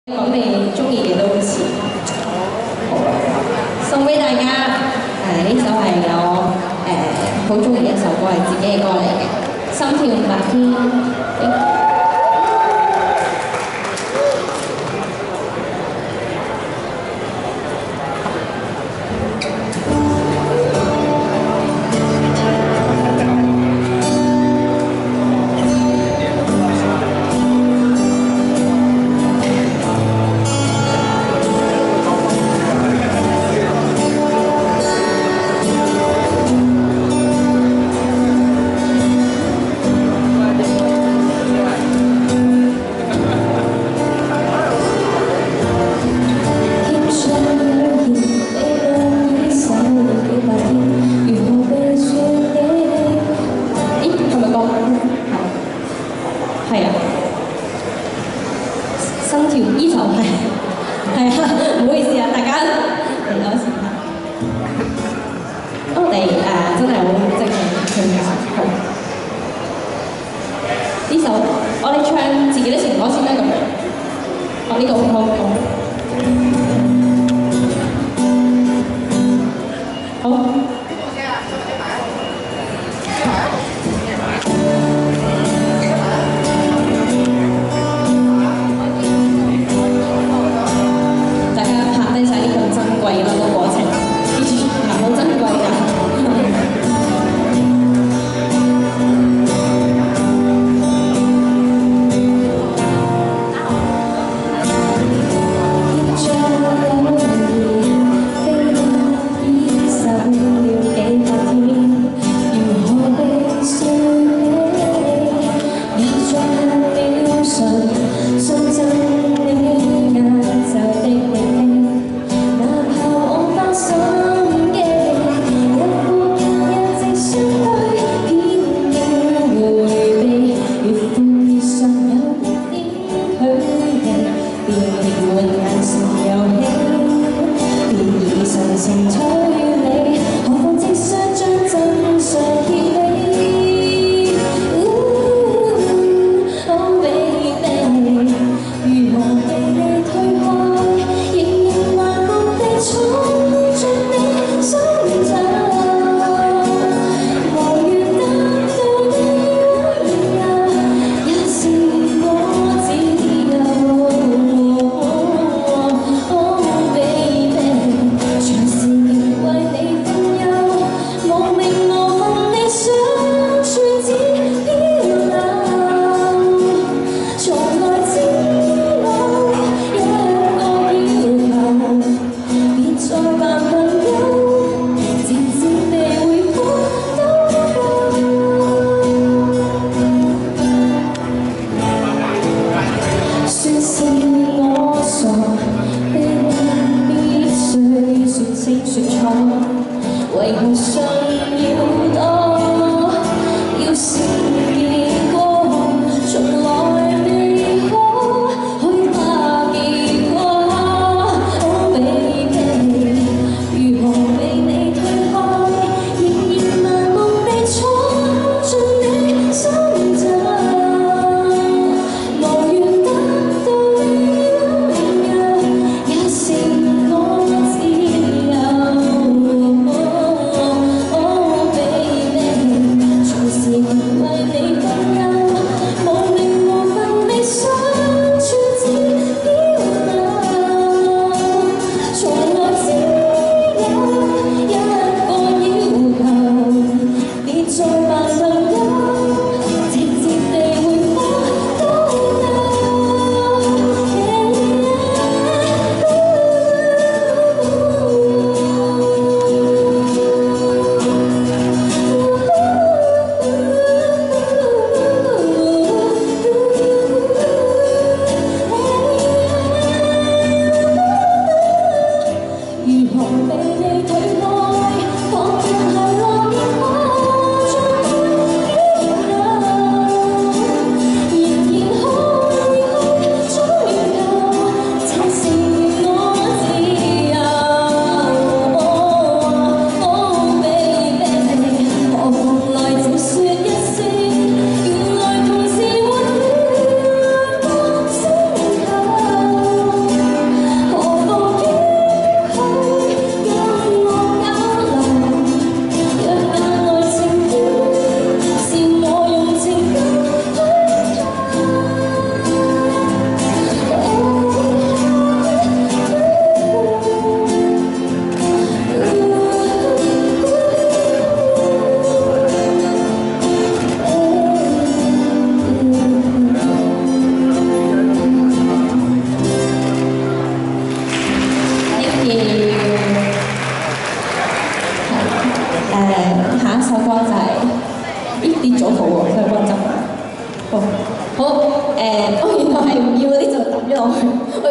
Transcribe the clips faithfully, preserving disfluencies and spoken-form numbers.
講你中意嘅都好似，送俾大家。誒呢首係我誒好中意嘅一首歌，係自己嘅歌嚟嘅，《心跳五百天》。係啊，心跳依首係係啊，唔好意思啊，大家嚟多時間。我哋誒真係好即興唱嘅，好。呢首我哋唱自己啲情歌先啦，咁樣。哦，呢個好好好。好。 Oh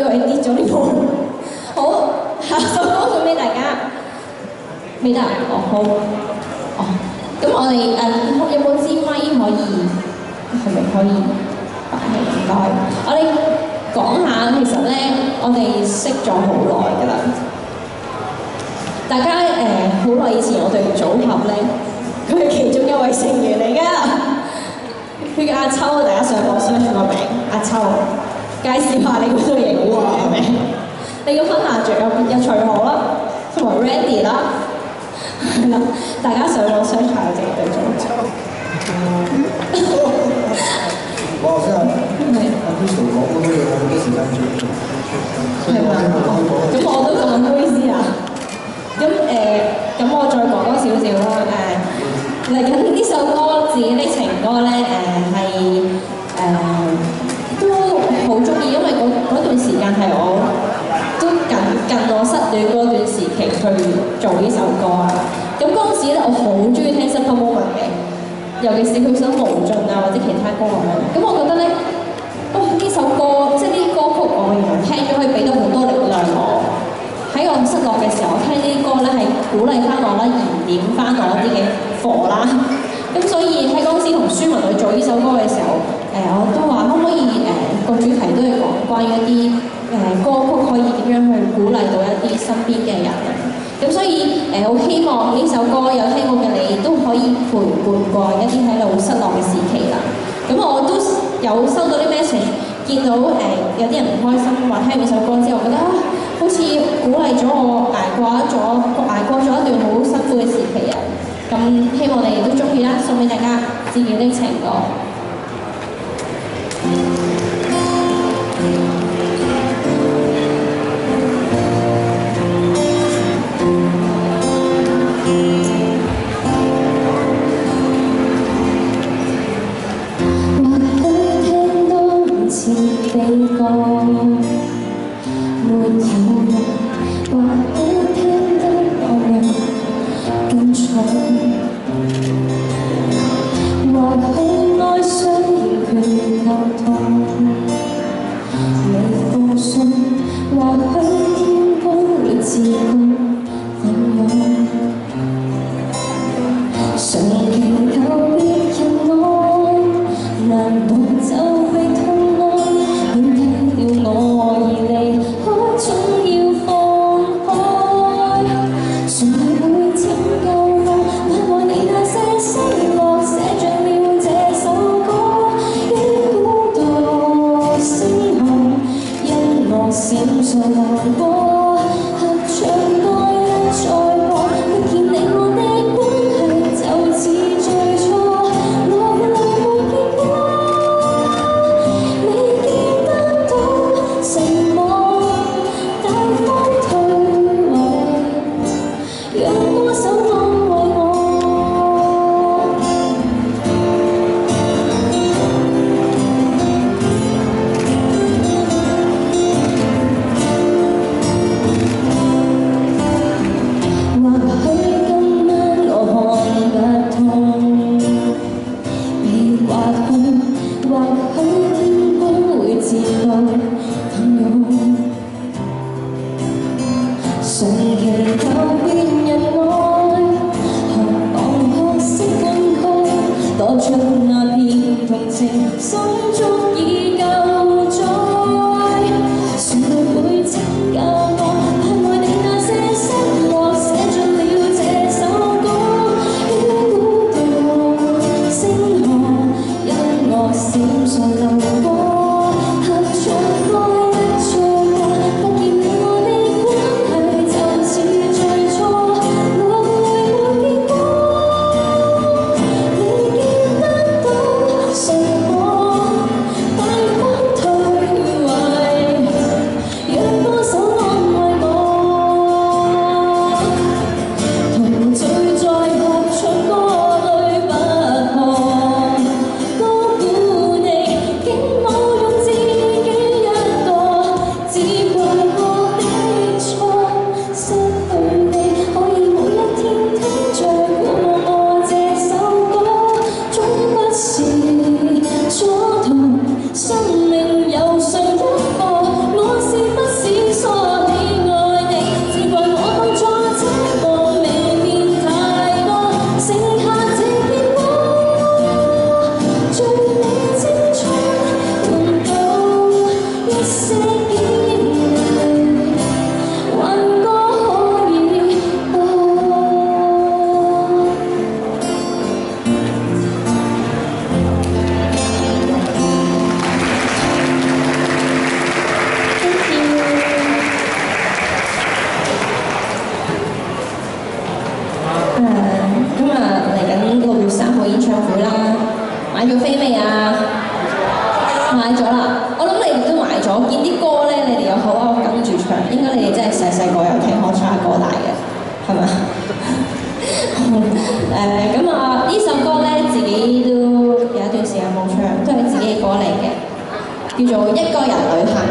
為跌咗呢鋪。好，下首歌送俾大家。未得哦，好。哦，咁我哋誒、呃、有冇支咪可以？係咪可以擺起？唔該。我哋講下，其實咧，我哋識咗好耐㗎啦。大家誒好耐以前我哋組合咧，佢係其中一位成員嚟㗎。佢叫阿秋，大家上網 search 個名，阿秋。介紹下你嗰套型喎，係咪？你個分下著有有徐浩啦，同埋 Randy 啦，係啦。大家上網 search 下自己對組。 我頭先阿阿 Crystal 講嗰啲嘢，我好多時間做。 係嘛？咁我都咁唔好意思啊。咁誒，咁、呃、我再講多少少啦。誒，嚟緊呢首歌自己的情歌咧，誒係誒都好中意，因為嗰段時間係我都近近我失戀嗰段時期去做呢首歌啊。咁嗰陣時咧，我好中意聽 Super Moment 嘅，尤其是佢首無盡啊或者其他歌咁樣。咁我覺得咧，哇、哦！呢首歌即係呢啲歌曲，我原來聽咗可以俾到好多力量我。喺我失落嘅時候，我聽呢啲歌咧係鼓勵翻我啦，燃點翻我一啲嘅火啦。咁所以喺嗰陣時同舒文去做呢首歌嘅時候，誒、呃、我都話可唔可以誒個、呃、主題都係講關於一啲誒、呃、歌曲可以點樣去鼓勵到一啲身邊嘅人。咁所以誒好、呃、希望呢首歌有聽過嘅你都可以陪伴過一啲喺度失落嘅時期啦。咁我都有收到啲 message， 見到誒、呃、有啲人唔開心，話聽完首歌之後覺得啊〜好似鼓勵咗我捱過咗捱過咗一段好辛苦嘅時期啊！咁希望你哋都中意啦，送俾大家自己的情歌。或許聽到似悲歌。沒有人，或許聽得我人更重，或許哀傷缺溝通，未放鬆，或許天空會自動醞釀，常祈求別人愛，難道就被痛愛？偏聽了我而離開，總要放開，誰會拯救我？盼望你那些失落，寫着了這首歌，於孤獨星空，因我閃爍亮光，合唱愛一再播，遇見你我的關係就似最初，落淚沒結果，未見得到寂寞。大風退回，讓歌手安慰我。 飛未啊？買咗啦！我諗你哋都買咗，見啲歌咧，你哋又好啊，跟住唱，應該你哋真係細細個有聽我唱歌大嘅，係咪？誒咁啊，呢首歌咧自己都有一段時間冇唱，都係自己嘅歌嚟嘅，叫做《一個人旅行》。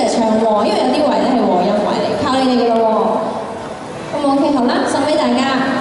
因為有啲位咧係和音位嚟，靠你哋嘅咯喎，咁 OK 好啦，送俾大家。